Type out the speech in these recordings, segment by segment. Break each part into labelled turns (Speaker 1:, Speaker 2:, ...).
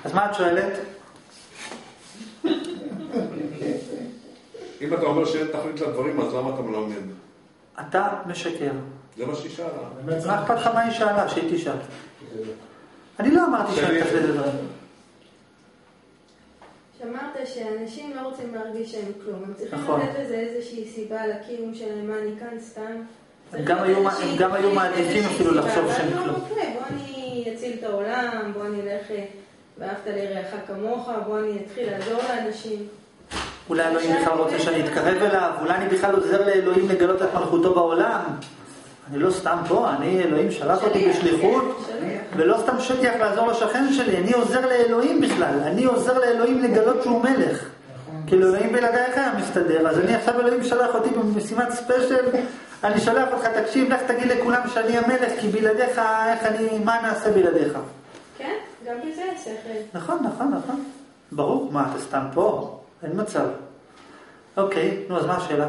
Speaker 1: אז מה את שואלת?
Speaker 2: אם אתה אומר שאין תכלית לדברים, אז למה אתה מלמד?
Speaker 1: אתה משקר.
Speaker 2: זה מה שהיא שאלה.
Speaker 1: מה אכפת לך מה היא שאלה? שהיא תשאל. אני לא אמרתי שאין תכלית לדברים.
Speaker 3: שאמרת שאנשים לא רוצים להרגיש שהם כלום. הם צריכים
Speaker 1: נכון.
Speaker 3: לתת לזה איזושהי סיבה לקיום שלהם, מה אני כאן סתם.
Speaker 1: הם גם היו מעדיפים אפילו לחשוב שהם כלום.
Speaker 3: אוקיי, בוא אני אציל את העולם, בוא אני אלך ואהבת לרעך כמוך, בוא אני אתחיל לעזור לאנשים.
Speaker 1: אולי אלוהים בכלל רוצה שאני אתקרב אליו, אולי אני בכלל עוזר לאלוהים לגלות את מלכותו בעולם. אני לא סתם פה, אני אלוהים אותי בשליחות, ולא סתם שטיח לעזור לשכן שלי, אני עוזר לאלוהים בכלל, אני עוזר לאלוהים לגלות שהוא מלך. כי אלוהים בלעדייך היה מסתדר, אז אני עכשיו אלוהים שלח אותי במשימת ספיישל, אני שלח אותך, תקשיב, לך תגיד לכולם שאני המלך, כי בלעדיך, מה נעשה בלעדיך?
Speaker 3: כן, גם בזה השכל.
Speaker 1: נכון. ברור, מה, אתה סתם פה? אין מצב. אוקיי, נו, אז מה השאלה?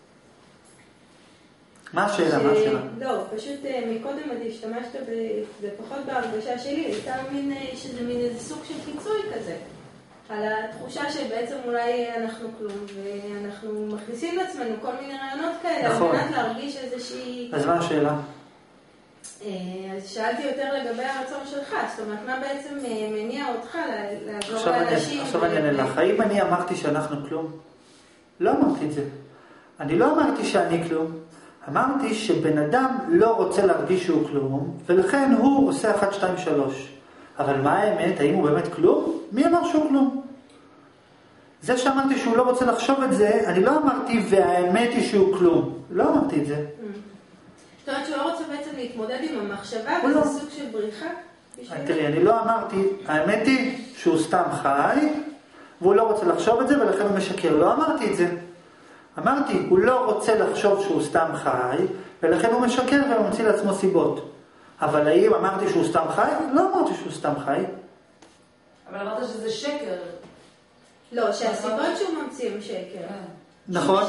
Speaker 1: מה השאלה?
Speaker 3: לא, פשוט מקודם אתה השתמשת בפחות בהרגשה שלי, הייתה שזה מין איזה סוג של פיצוי כזה. על התחושה שבעצם אולי אנחנו כלום, ואנחנו מכניסים לעצמנו כל מיני רעיונות כאלה,
Speaker 1: נכון.
Speaker 3: על מנת להרגיש איזושהי...
Speaker 1: אז מה השאלה?
Speaker 3: אז שאלתי יותר לגבי הרצון שלך, זאת אומרת, מה בעצם מניע אותך לעזור לאנשים?
Speaker 1: עכשיו אני אענה לך, האם אני אמרתי שאנחנו כלום? לא אמרתי את זה. אני לא אמרתי שאני כלום. אמרתי שבן אדם לא רוצה להרגיש שהוא כלום, ולכן הוא עושה 1, 2, 3. אבל מה האמת? האם הוא באמת כלום? מי אמר שהוא כלום? זה שאמרתי שהוא לא רוצה לחשוב את זה, אני לא אמרתי והאמת היא שהוא כלום. לא אמרתי את זה.
Speaker 3: זאת אומרת שהוא לא רוצה בעצם להתמודד עם המחשבה, וזה סוג של בריחה?
Speaker 1: תראי, אני לא אמרתי, האמת היא שהוא סתם חי, והוא לא רוצה לחשוב את זה, ולכן הוא משקר. לא אמרתי את זה. אמרתי, הוא לא רוצה לחשוב שהוא סתם חי, ולכן הוא משקר וממציא לעצמו סיבות. אבל האם אמרתי שהוא סתם חי? לא אמרתי שהוא סתם חי.
Speaker 4: אבל אמרת שזה שקר.
Speaker 3: לא, שהסיבות שהוא ממציא הם שקר.
Speaker 1: נכון,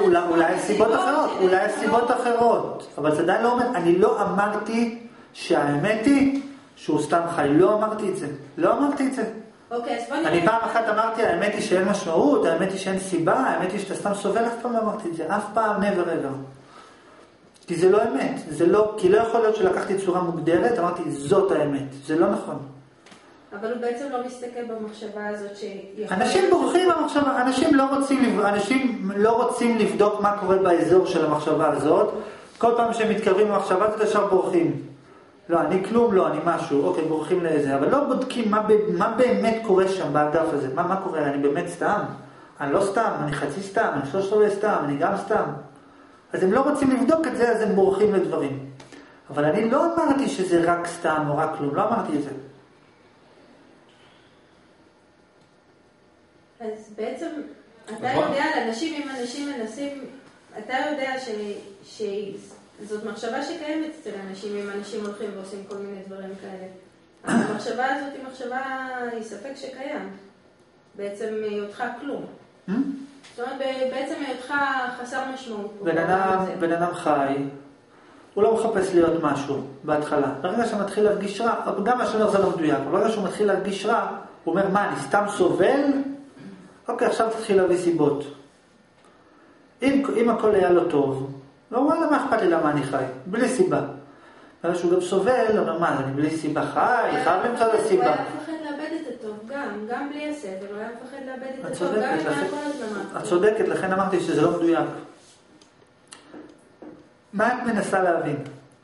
Speaker 1: אולי סיבות אחרות. אבל זה עדיין לא אומר, אני לא אמרתי שהאמת היא שהוא סתם חי. לא אמרתי את זה. אני פעם אחת אמרתי, האמת היא שאין משמעות, האמת היא שאין סיבה, האמת היא שאתה סתם סובל, אף פעם לא אמרתי את זה. אף פעם, never ever. כי זה לא אמת. כי לא יכול להיות שלקחתי צורה מוגדרת, אמרתי, זאת האמת. זה לא נכון.
Speaker 3: אבל הוא בעצם לא מסתכל במחשבה הזאת
Speaker 1: אנשים בורחים במחשבה, אנשים לא רוצים לבדוק מה קורה באזור של המחשבה הזאת. כל פעם שהם מתקרבים למחשבה הזאת, ישר בורחים. לא, אני כלום, לא, אני משהו. אוקיי, בורחים לזה. אבל לא בודקים מה באמת קורה שם באגף הזה. מה קורה? אני באמת סתם? אני לא סתם, אני חצי סתם, אני 3/4 סתם, אני גם סתם. אז הם לא רוצים לבדוק את זה, אז הם בורחים לדברים. אבל אני לא אמרתי שזה רק סתם או רק כלום. לא אמרתי את זה.
Speaker 3: אז בעצם, אתה יודע, לאנשים, אם אנשים מנסים, אתה יודע שזאת מחשבה שקיימת אצל אנשים, אם אנשים הולכים ועושים כל מיני דברים כאלה. המחשבה הזאת היא מחשבה, היא ספק שקיים. בעצם היותך כלום. זאת אומרת, בעצם היותך חסר משמעות.
Speaker 1: בן אדם חי, הוא לא מחפש להיות משהו בהתחלה. ברגע שהוא מתחיל להרגיש רע, גם מה שאומר זה לא מדויק, ברגע שהוא מתחיל להרגיש רע, הוא אומר, מה, אני סתם סובל? אוקיי, עכשיו תתחיל להביא סיבות. אם הכל היה לא טוב, לא וואלה, מה אכפת לי למה אני חי? בלי סיבה. אבל שהוא גם סובל, אומר, מה, אני בלי סיבה חי? חייב למצוא את הסיבה.
Speaker 3: הוא היה מפחד לאבד את הטוב, גם בלי הסבל, הוא היה מפחד לאבד את הטוב, גם אם היה כל הזמן.
Speaker 1: את צודקת, לכן אמרתי שזה לא מדויק. מה את מנסה להבין?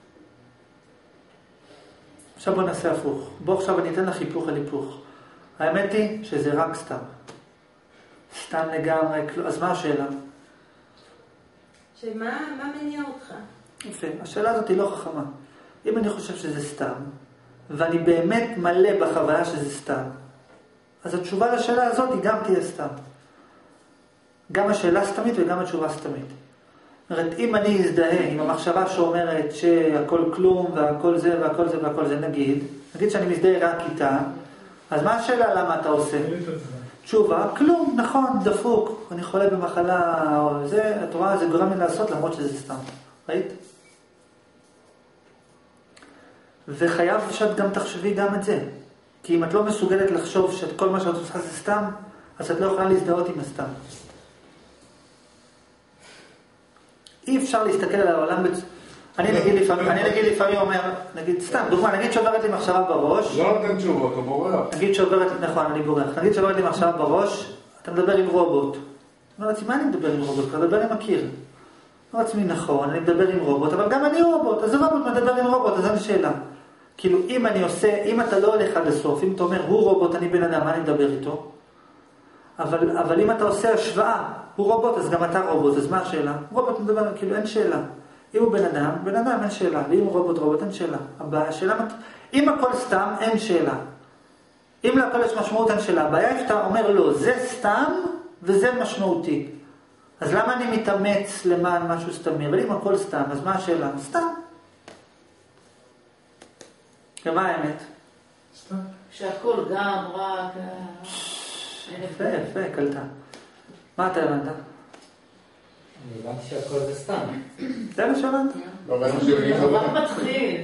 Speaker 1: עכשיו בוא נעשה הפוך. עכשיו אני אתן לך היפוך על היפוך. האמת היא שזה רק סתם. סתם לגמרי, אז מה השאלה?
Speaker 3: מה מניע אותך?
Speaker 1: יפה, השאלה הזאת היא לא חכמה. אם אני חושב שזה סתם, ואני באמת מלא בחוויה שזה סתם, אז התשובה לשאלה הזאת היא גם תהיה סתם. גם השאלה סתמית וגם התשובה סתמית. זאת אומרת, אם אני אזדהה עם המחשבה שאומרת שהכל כלום והכל זה והכל זה והכל זה, נגיד שאני מזדהה רק איתה, אז מה השאלה למה אתה עושה? תשובה, כלום, נכון, דפוק, אני חולה במחלה, או זה, את רואה, זה גורם לי לעשות למרות שזה סתם. ראית? וחייב שאת גם תחשבי גם את זה. כי אם את לא מסוגלת לחשוב שכל מה שאת עושה זה סתם, אז את לא יכולה להזדהות עם הסתם. אי אפשר להסתכל על העולם אני נגיד לפעמים אומר, נגיד סתם, דוגמה, נגיד שעוברת לי מחשבה בראש.
Speaker 2: לא נותן תשובות, אתה בורח.
Speaker 1: נגיד שעוברת לי מחשבה בראש, אתה מדבר עם רובוט. אומר לעצמי, מה אני מדבר עם רובוט? אתה מדבר עם הקיר. אומר לעצמי, נכון, אני מדבר עם רובוט, אבל גם אני רובוט, אז רובוט מדבר עם רובוט, אז אין שאלה. כאילו, אם אתה לא הולך עד הסוף, אם אתה אומר, הוא רובוט, אני בן אדם, מה אני מדבר איתו? אבל אם אתה עושה השוואה, הוא רובוט, אז גם אתה רובוט, אז מה השאלה? רובוט מדבר, כאילו, אין שאלה. אם הוא בן אדם, אין שאלה. ואם הוא רובוט, אין שאלה. אם הכל סתם, אין שאלה. אם להכל יש משמעות, אין שאלה. הבעיה היא שאתה אומר, לא, זה סתם וזה משמעותי. אז למה אני מתאמץ למען משהו סתמי? אבל אם הכל סתם, אז מה השאלה? סתם. ומה האמת?
Speaker 4: סתם. שהכל גם רק...
Speaker 1: יפה, קלטה. מה אתה הבנת?
Speaker 5: אני הבנתי שהכל זה סתם.
Speaker 1: זה מה שהבנת?
Speaker 4: הוא רק מתחיל.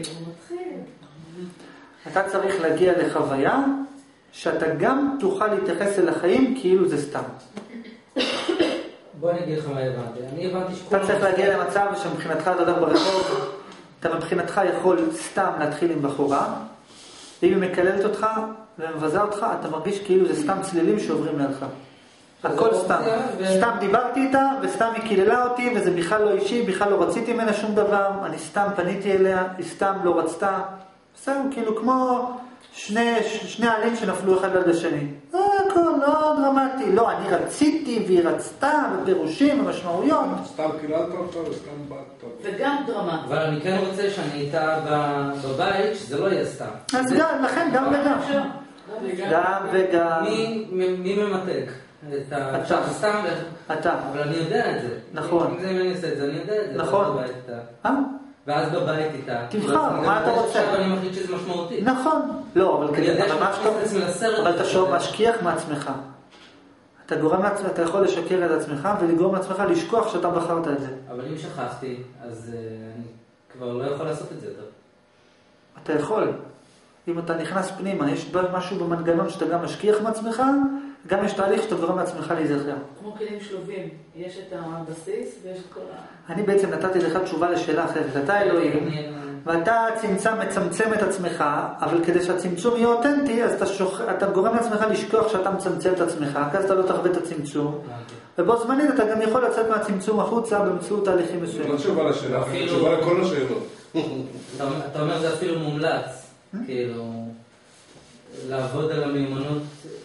Speaker 1: אתה צריך להגיע לחוויה שאתה גם תוכל להתייחס אל החיים כאילו זה סתם.
Speaker 5: בוא אני אגיד לך מה הבנתי. אני הבנתי
Speaker 1: אתה צריך להגיע למצב שמבחינתך אתה הולך ברחוב, אתה מבחינתך יכול סתם להתחיל עם בחורה, ואם היא מקללת אותך ומבזה אותך, אתה מרגיש כאילו זה סתם צלילים שעוברים לידך. הכל סתם. סתם דיברתי איתה, וסתם היא קיללה אותי, וזה בכלל לא אישי, בכלל לא רציתי ממנה שום דבר, אני סתם פניתי אליה, היא סתם לא רצתה. בסדר, כאילו כמו שני עלים שנפלו אחד על השני. הכל לא דרמטי. לא, אני רציתי והיא רצתה, ופירושים ומשמעויות.
Speaker 2: סתם קיללת אותו וסתם באת.
Speaker 4: וגם דרמה.
Speaker 5: אבל אני כן רוצה שאני איתה בבית, שזה לא יהיה סתם.
Speaker 1: אז לכן גם וגם. גם וגם.
Speaker 5: מי ממתק?
Speaker 1: אתה.
Speaker 5: סתם.
Speaker 1: אתה.
Speaker 5: אבל אני יודע את זה.
Speaker 1: נכון.
Speaker 5: אם אני עושה את זה, אני יודע את זה.
Speaker 1: נכון.
Speaker 5: ואז בבית איתה.
Speaker 1: תבחר, מה אתה רוצה?
Speaker 5: עכשיו אני מחליט שזה משמעותי.
Speaker 1: נכון. לא, אבל
Speaker 5: אני יודע
Speaker 1: אבל אתה שואל משכיח מעצמך. אתה גורם לעצמך, אתה יכול לשקר את עצמך ולגרום לעצמך לשכוח שאתה בחרת את זה.
Speaker 5: אבל אם שכחתי, אז אני כבר לא יכול לעשות את זה יותר.
Speaker 1: אתה יכול. אם אתה נכנס פנימה, יש משהו במנגנון שאתה גם משכיח מעצמך, גם יש תהליך שאתה גורם לעצמך להיזכר.
Speaker 4: כמו כלים שלובים, יש את הבסיס ויש את כל
Speaker 1: אני בעצם נתתי לך תשובה לשאלה אחרת. אתה אלוהים, ואתה מצמצם את עצמך, אבל כדי שהצמצום יהיה אותנטי, אז אתה גורם לעצמך לשכוח שאתה מצמצם את עצמך, אז אתה לא תחווה את הצמצום, ובו זמנית אתה גם יכול לצאת מהצמצום החוצה באמצעות תהליכים מסוימים.
Speaker 2: לא תשובה לשאלה, תשובה לכל השאלות.
Speaker 5: אתה אומר זה אפילו מומלץ, כאילו, לעבוד על המיומנות,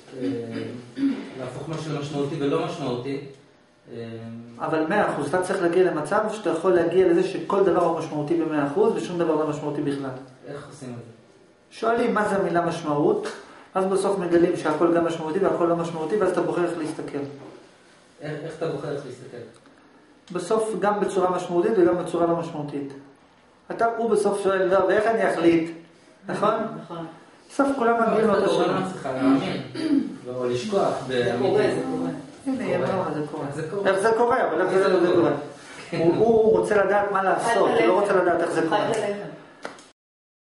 Speaker 5: להפוך משהו משמעותי ולא משמעותי.
Speaker 1: אבל 100%, אתה צריך להגיע למצב שאתה יכול להגיע לזה שכל דבר הוא משמעותי ב100% ושום דבר לא משמעותי בכלל.
Speaker 5: איך עושים את זה?
Speaker 1: שואלים מה זה המילה משמעות, אז בסוף מגלים שהכל גם משמעותי והכל לא משמעותי, ואז אתה בוחר איך להסתכל.
Speaker 5: איך אתה בוחר איך להסתכל?
Speaker 1: בסוף גם בצורה משמעותית וגם בצורה לא משמעותית. הוא בסוף שואל, ואיך אני אחליט? נכון?
Speaker 4: נכון.
Speaker 1: בסוף כולם מגיעים לאותה שאלה.
Speaker 5: אתה גורם לעצמך להאמין, או לשכוח.
Speaker 4: זה קורה.
Speaker 1: הנה, זה קורה. איך זה קורה? אבל איך זה קורה? הוא רוצה לדעת מה לעשות, הוא לא רוצה לדעת איך זה קורה.